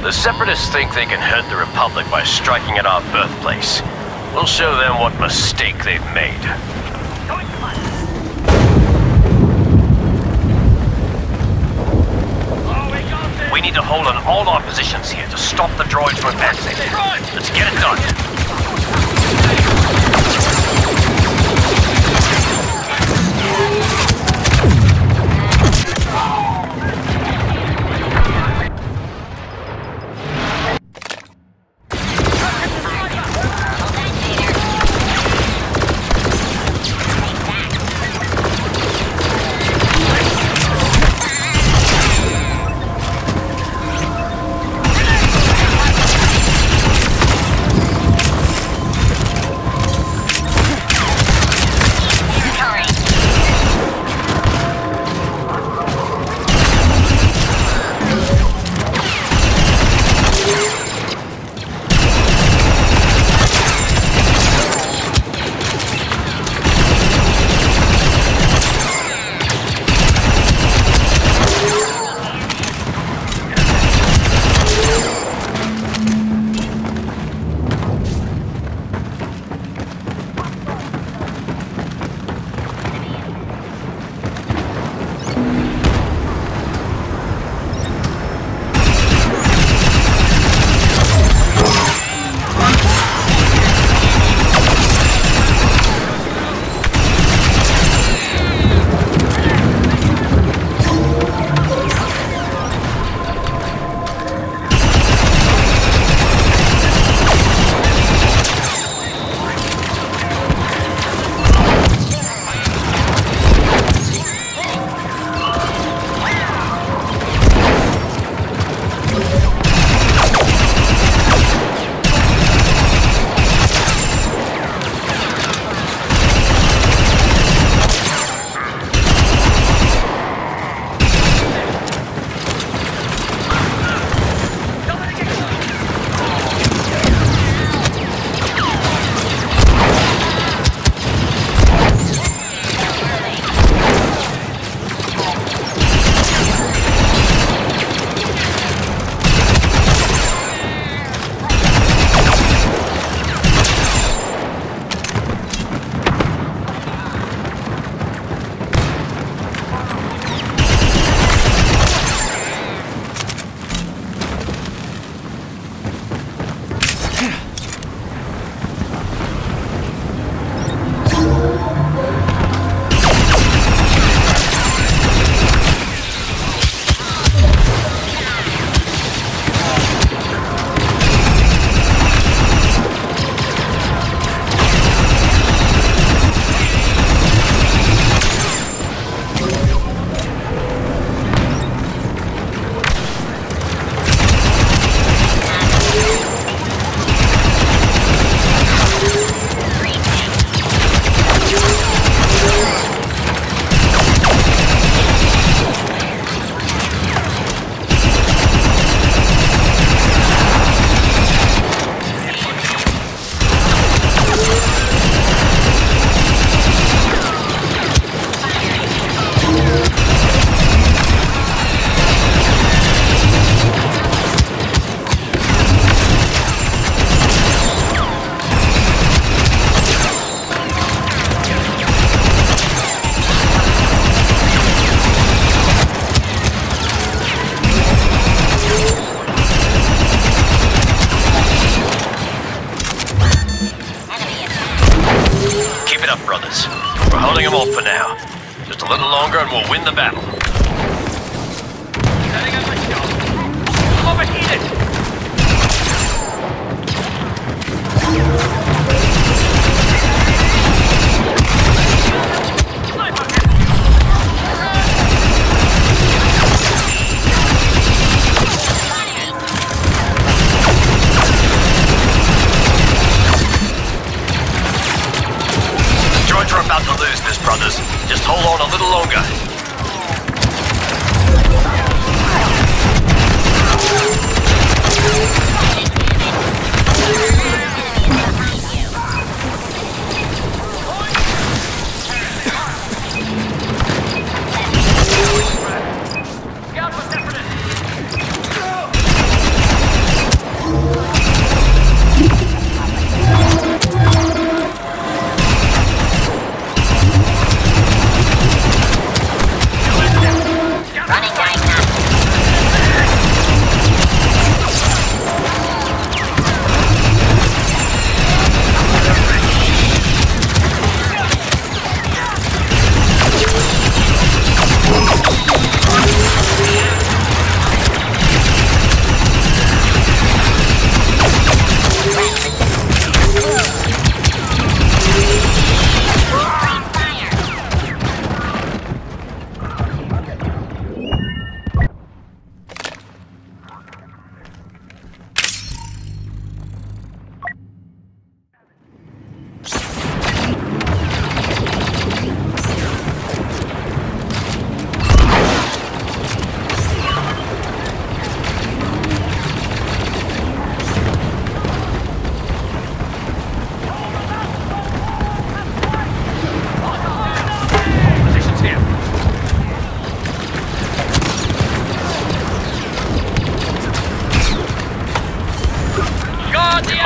The Separatists think they can hurt the Republic by striking at our birthplace. We'll show them what mistake they've made. We need to hold on all our positions here to stop the droids from advancing. Let's get it done. holding them off for now. Just a little longer and we'll win the battle. Setting up a shot. Overheated! Droids are about to lose this, brothers. Just hold on a little longer.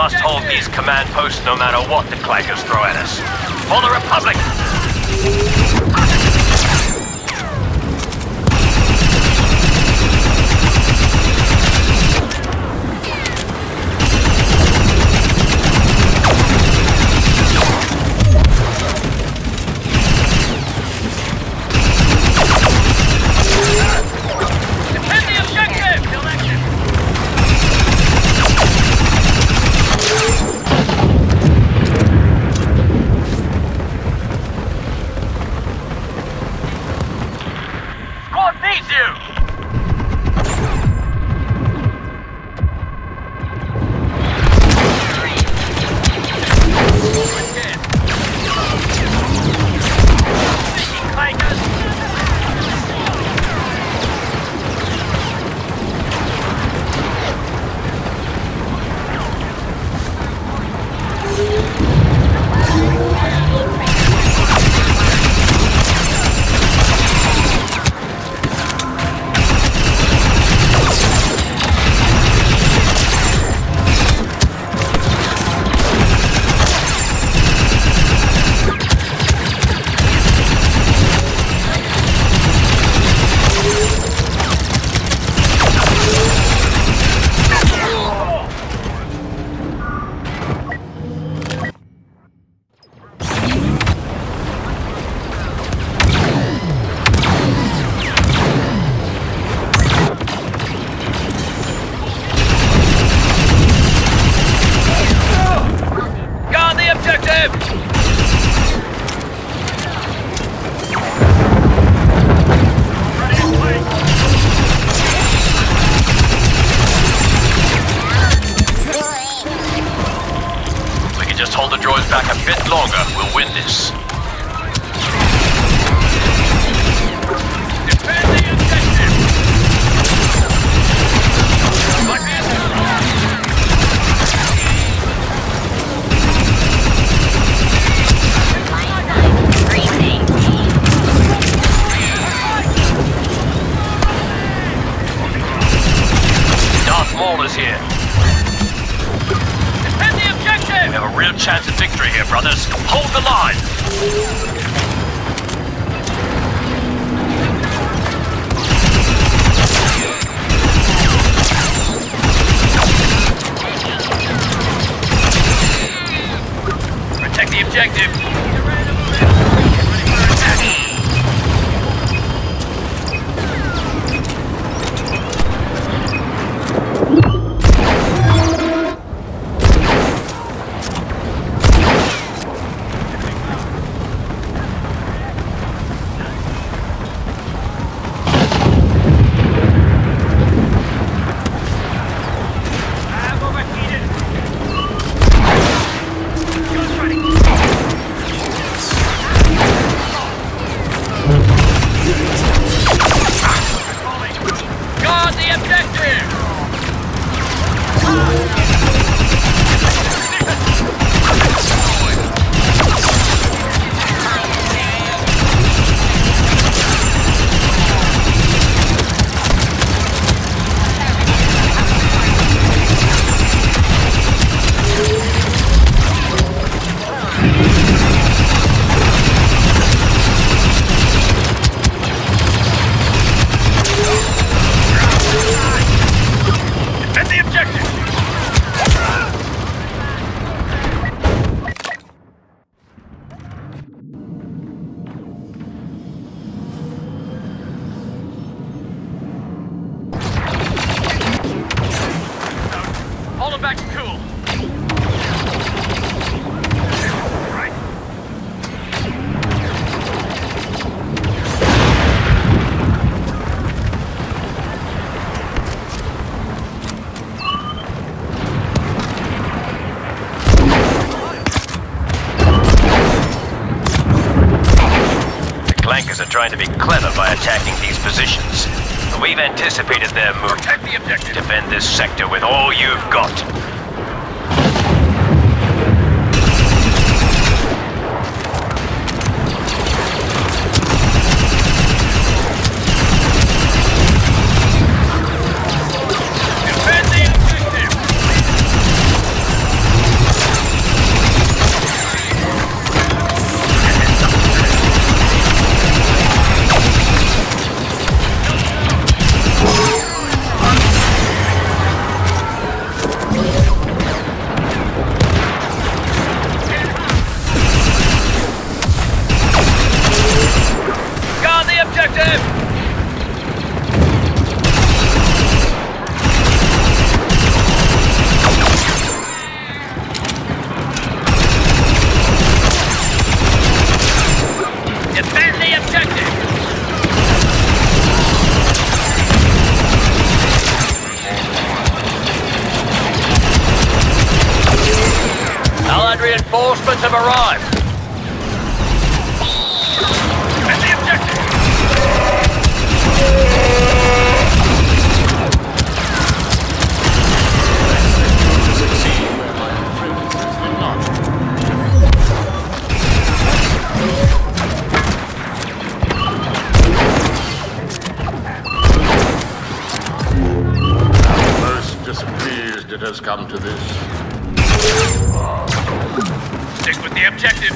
must hold these command posts no matter what the clankers throw at us. For the Republic! Hold the droids back a bit longer, we'll win this. Defend the objective! Darth Maul is here. We have a real chance of victory here, brothers. Hold the line! Protect the objective! Back to cool. Right. The clankers are trying to be clever by attacking these positions. We've anticipated their move. Protect the objective. Defend this sector with all you've got. Defend the objective. Reinforcements have arrived. And the objective! Succeed where my apprentices did not. Most displeased it has come to this. Stick with the objective.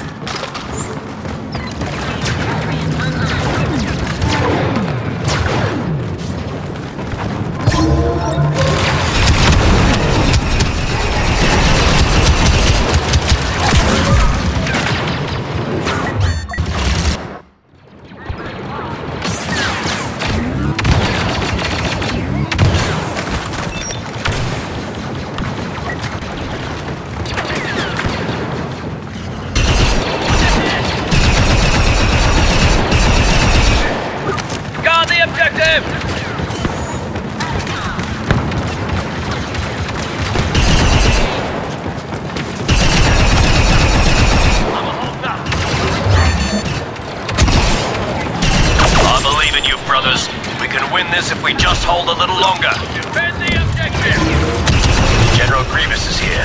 If we just hold a little longer. Defend the objective! General Grievous is here.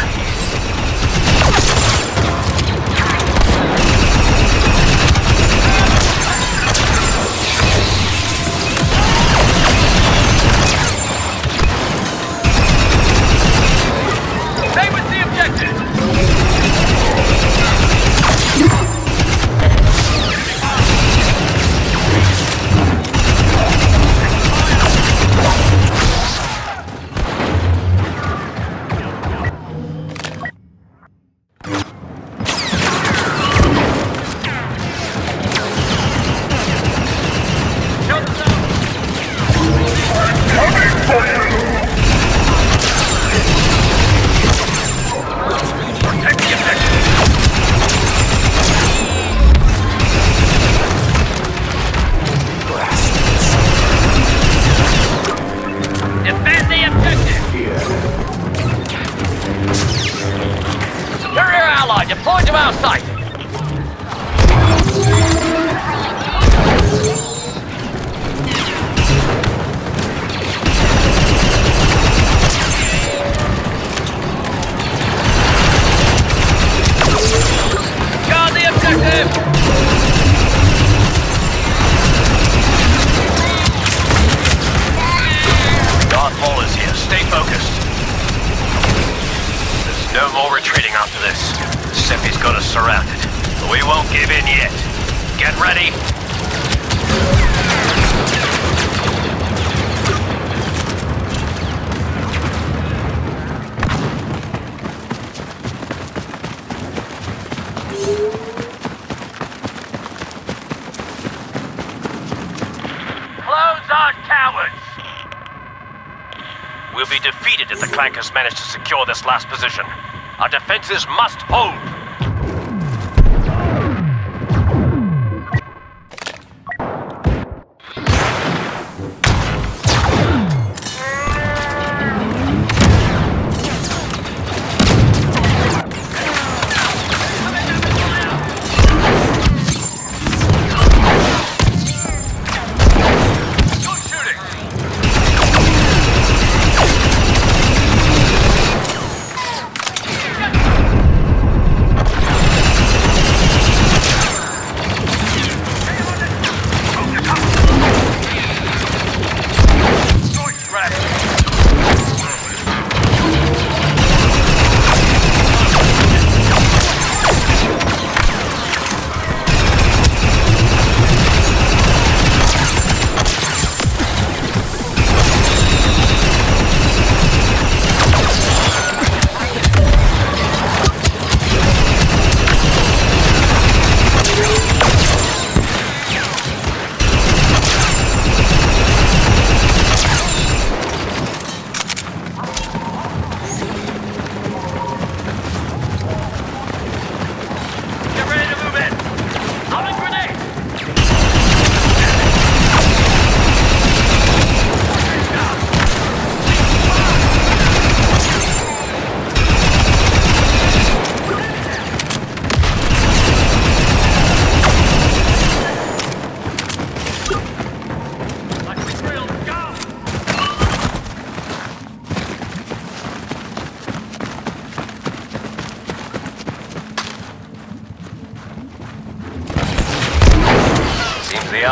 Stay with the objective! Deploy to our site! Guard the objective! Darth Maul is here. Stay focused. There's no more retreating after this. Seppi's got us surrounded, but we won't give in yet. Get ready! Clones aren't cowards! We'll be defeated if the Clankers manage to secure this last position. Our defenses must hold!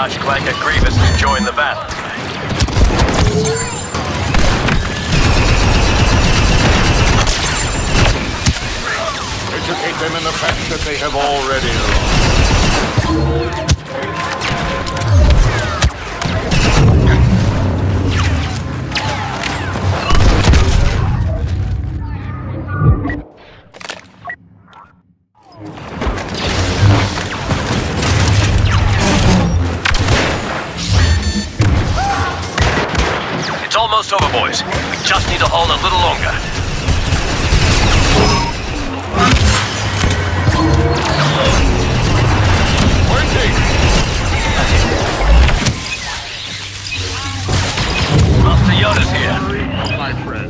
Archclanker Grievous has joined the battle. Educate them in the fact that they have already lost. It's almost over, boys. We just need to hold a little longer. Master Yoda's here. My friend.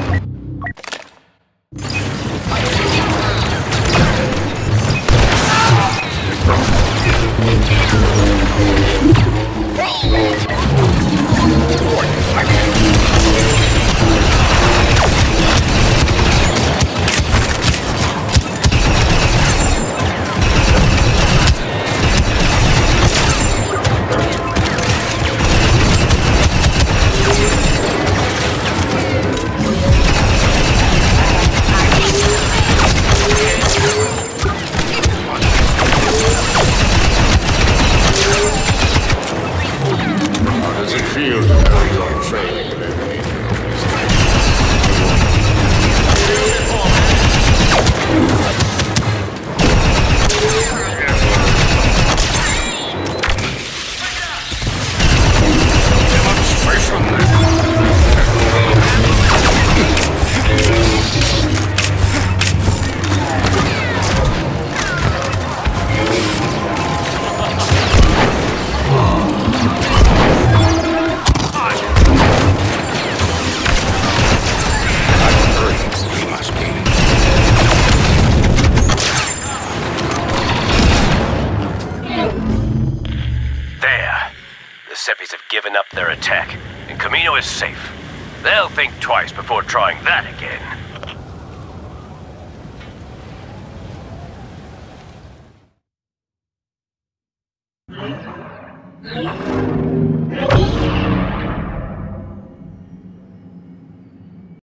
Seppies have given up their attack, and Kamino is safe. They'll think twice before trying that again.